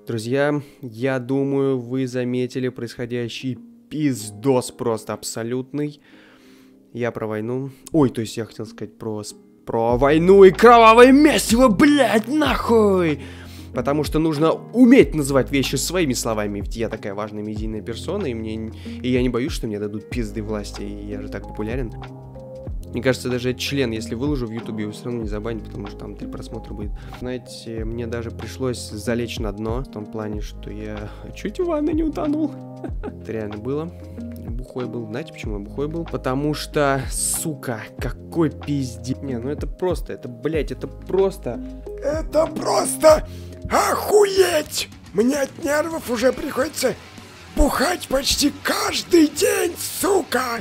Друзья, я думаю, вы заметили происходящий пиздос просто абсолютный. Я про войну. Ой, то есть я хотел сказать про войну и кровавое месиво, блядь, нахуй! Потому что нужно уметь называть вещи своими словами. Ведь я такая важная медийная персона, и я не боюсь, что мне дадут пизды власти, и я же так популярен. Мне кажется, даже член, если выложу в ютубе, его все равно не забанят, потому что там 3 просмотра будет. Знаете, мне даже пришлось залечь на дно, в том плане, что я чуть в ванной не утонул. Это реально было. Бухой был. Знаете, почему я бухой был? Потому что, сука, какой пиздец. Не, ну это просто, это, блядь, это просто... Это просто охуеть! Мне от нервов уже приходится бухать почти каждый день, сука!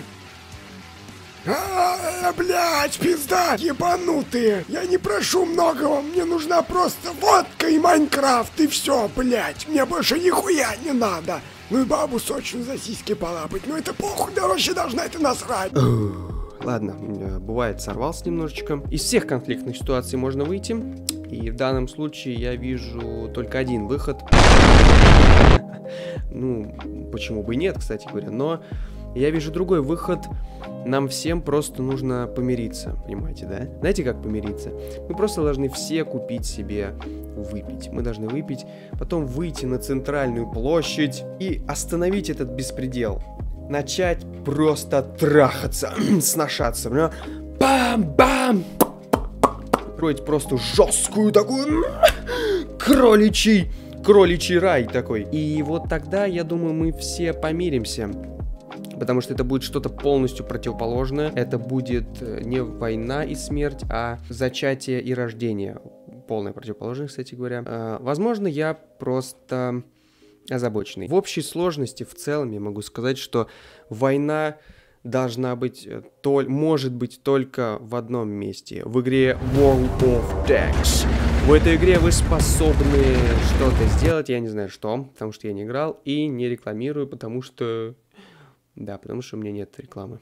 Блядь, пизда, ебанутые! Я не прошу многого, мне нужна просто водка и Майнкрафт, и все, блядь, мне больше нихуя не надо! Ну и бабу сочную за сиськи полапать, ну это похуй, да вообще должна это насрать! Ладно, бывает, сорвался немножечко. Из всех конфликтных ситуаций можно выйти, и в данном случае я вижу только один выход. Ну, почему бы и нет, кстати говоря, но я вижу другой выход. Нам всем просто нужно помириться, понимаете, да? Знаете, как помириться? Мы просто должны все купить себе выпить. Мы должны выпить, потом выйти на центральную площадь и остановить этот беспредел. Начать просто трахаться, сношаться. Бам-бам! Строить просто жесткую такую кроличий рай такой. И вот тогда, я думаю, мы все помиримся. Потому что это будет что-то полностью противоположное. Это будет не война и смерть, а зачатие и рождение. Полная противоположность, кстати говоря. Возможно, я просто озабоченный. В общей сложности, в целом, я могу сказать, что война должна быть, может быть только в одном месте. В игре World of Tanks. В этой игре вы способны что-то сделать, я не знаю что, потому что я не играл и не рекламирую, потому что... Да, потому что у меня нет рекламы.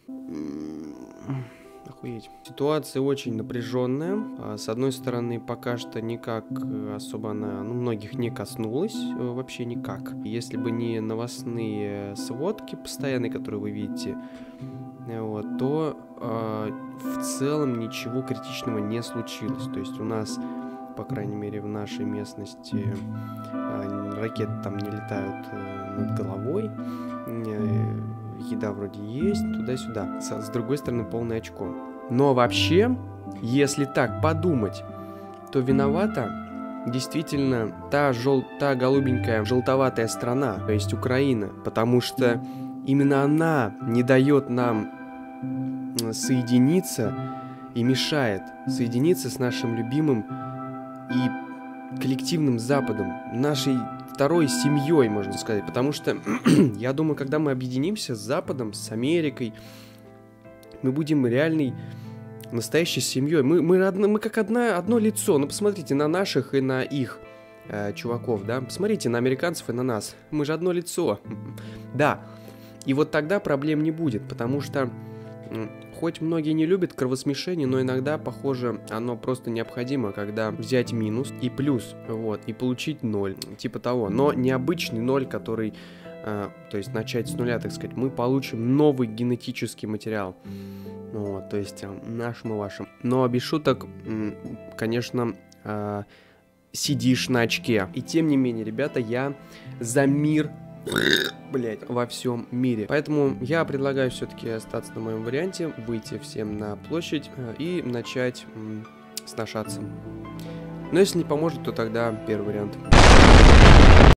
Охуеть. Ситуация очень напряженная. С одной стороны, пока что никак особо она, многих не коснулась. Вообще никак. Если бы не новостные сводки постоянные, которые вы видите, вот, то в целом ничего критичного не случилось. То есть у нас, по крайней мере, в нашей местности ракеты там не летают над головой. Еда вроде есть, туда-сюда. С другой стороны, полное очко. Но вообще, если так подумать, то виновата действительно та голубенькая, желтоватая страна, то есть Украина. Потому что именно она не дает нам соединиться и мешает соединиться с нашим любимым и коллективным Западом, нашей второй семьей, можно сказать, потому что я думаю, когда мы объединимся с Западом, с Америкой, мы будем реальной, настоящей семьей. Мы как одно лицо. Ну, посмотрите на наших и на их чуваков, да. Посмотрите на американцев и на нас. Мы же одно лицо. Да. И вот тогда проблем не будет, потому что хоть многие не любят кровосмешение, но иногда, похоже, оно просто необходимо, когда взять минус и плюс, вот, и получить 0, типа того. Но не обычный 0, который, то есть начать с нуля, так сказать, мы получим новый генетический материал, вот, то есть нашим и вашим. Но без шуток, конечно, сидишь на очке. И тем не менее, ребята, я за мир, блять, во всем мире. Поэтому я предлагаю все-таки остаться на моем варианте, выйти всем на площадь и начать сношаться. Но если не поможет, то тогда первый вариант.